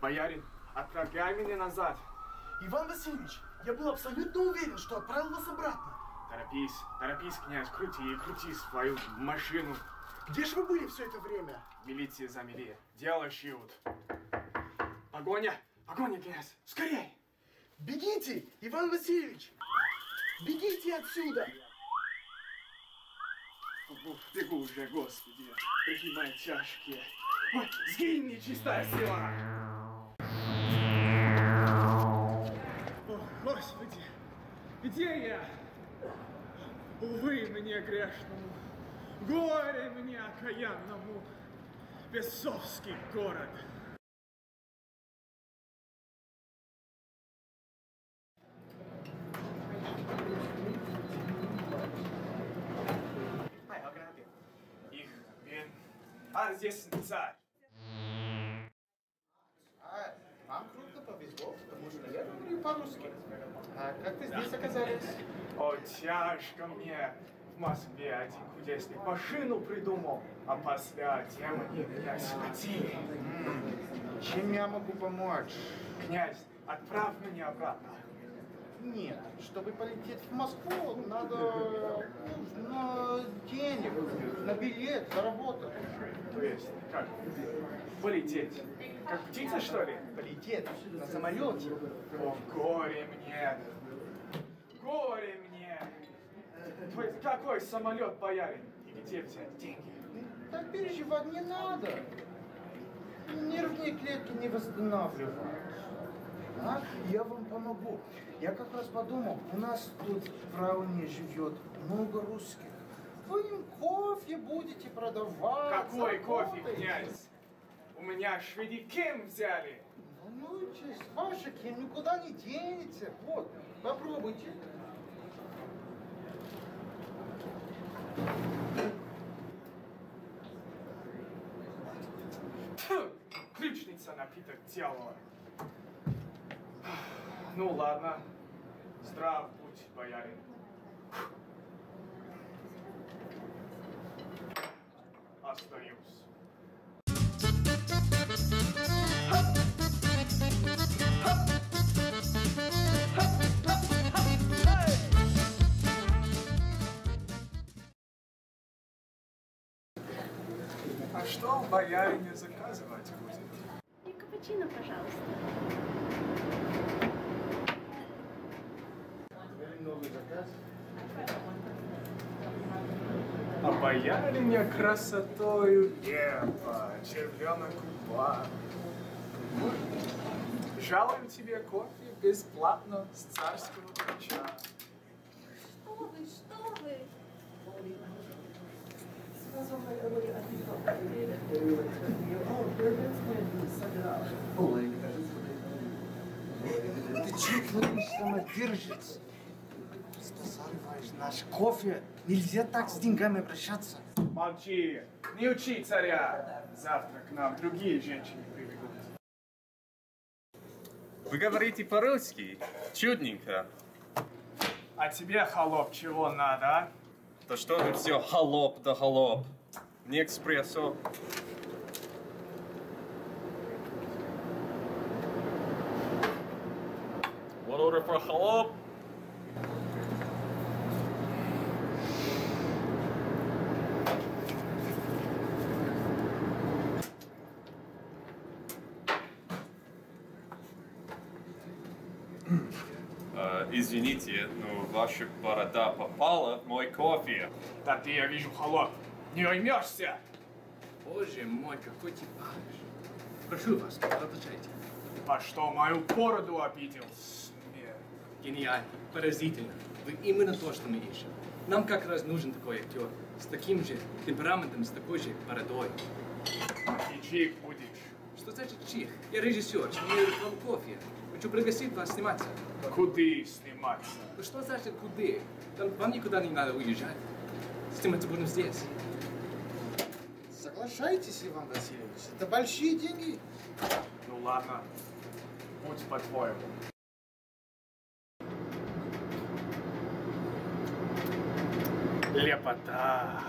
Боярин, отправляй меня назад. Иван Васильевич, я был абсолютно уверен, что отправил вас обратно. Торопись, князь, крути свою машину. Где же вы были все это время? Милиция замели, дело шьют. Погоня, князь, скорей! Бегите, Иван Васильевич! Бегите отсюда! Бегу уже, Господи, какие мои тяжкие. Ой, сгинь, нечистая сила! О, Господи, где я? Увы мне грешному, горе мне окаянному, бесовский город. А здесь царь. Вам крупно повезло, потому что я говорю по-русски. А как вы здесь оказались? О, тяжко мне. В Москве один кудесник машину придумал, а после демоны меня схватили. Чем я могу помочь? Князь, отправь меня обратно. Нет, чтобы полететь в Москву, нужно денег, на билет заработать. То есть, как? Полететь? Как птица, что ли? Полететь на самолете. О, горе мне! Горе мне! То есть, какой самолет, боярин? И где взять деньги? Так переживать не надо. Нервные клетки не восстанавливают. А? Я вам помогу. Я как раз подумал, у нас тут в районе живет много русских. Вы им кофе будете продавать. Какой кофе, князь? У меня шведи Ким взяли. Волнуйтесь, ваша Ким никуда не денется. Вот, попробуйте. Ключница напиток делала. Ну ладно, здрав будь, боярин. Остаюсь. А что в боярине заказывать будет? И капучино, пожалуйста. Новый заказ. А боярине красотою небо, червленок губа. Жалуем тебе кофе бесплатно с царского ключа. Что вы? Ты че творишь, самодержец? Спасаешь наш кофе. Нельзя так с деньгами обращаться. Молчи, не учи царя. Завтра к нам другие женщины прибегут. Вы говорите по-русски? Чудненько. А тебе, холоп, чего надо, а? Да что вы все холоп да холоп. Мне экспрессо. One order for холоп. Извините, но ваша борода попала в мой кофе. Да ты, я вижу, холоп, не уймешься. Боже мой, какой типаж. Прошу вас, продолжайте. А что, мою бороду обидел? Смерть. Гениально, поразительно. Вы именно то, что мы ищем. Нам как раз нужен такой актер. С таким же темпераментом, с такой же бородой. И чих будешь. Что значит чих? Я режиссер, снимаю рекламу кофе. Хочу пригласить вас сниматься. Куды сниматься? Ну что значит куды? Вам никуда не надо уезжать. Сниматься будем здесь. Соглашайтесь, Иван Васильевич. Это большие деньги. Ну ладно, будь по-твоему. Лепота.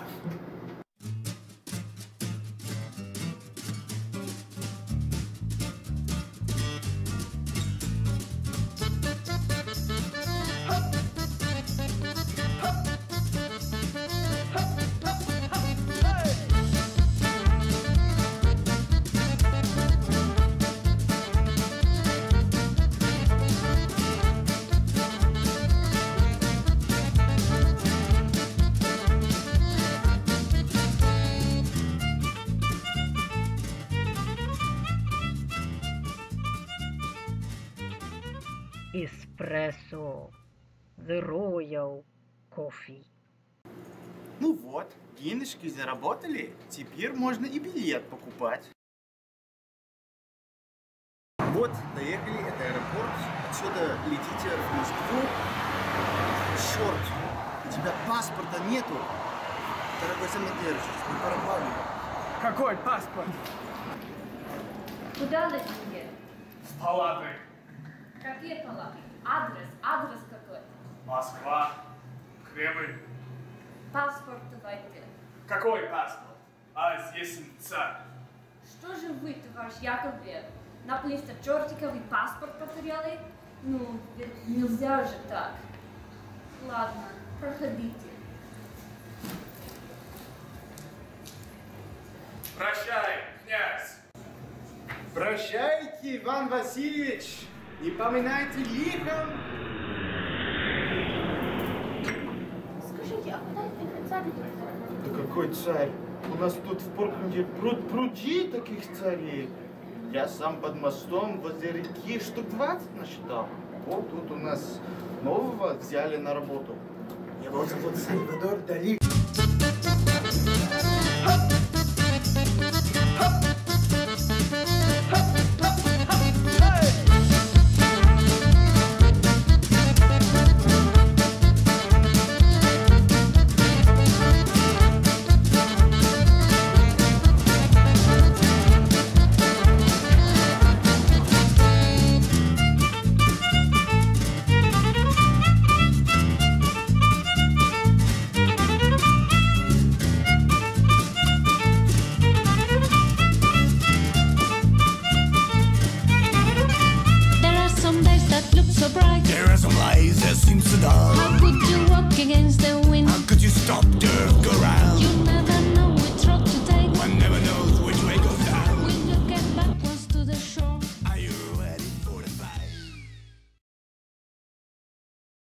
Espresso. The Royal Coffee. Ну вот, денежки заработали, теперь можно и билет покупать. Вот, доехали, это аэропорт, отсюда летите в Москву. Черт, у тебя паспорта нету. Дорогой самодержец, мы пропали. Какой паспорт? Куда летите? В палаты. Какие палаты? Адрес какой? Москва. Кремль. Паспорт давайте. Какой паспорт? А здесь царь. Что же вы, товарищ Яковлев, на плиста чертиковый паспорт потеряли? Ну, ведь нельзя же так. Ладно, проходите. Прощай, князь. Прощайте, Иван Васильевич, не поминайте лихом. Скажите, а куда это царь идет? Да какой царь? У нас тут в Портленде пруди таких царей. Я сам под мостом возле реки штук 20 насчитал. Вот тут у нас нового взяли на работу. Его зовут Сальвадор Дали. There are some days that look so bright. There are some lies that seem so dark. How could you walk against the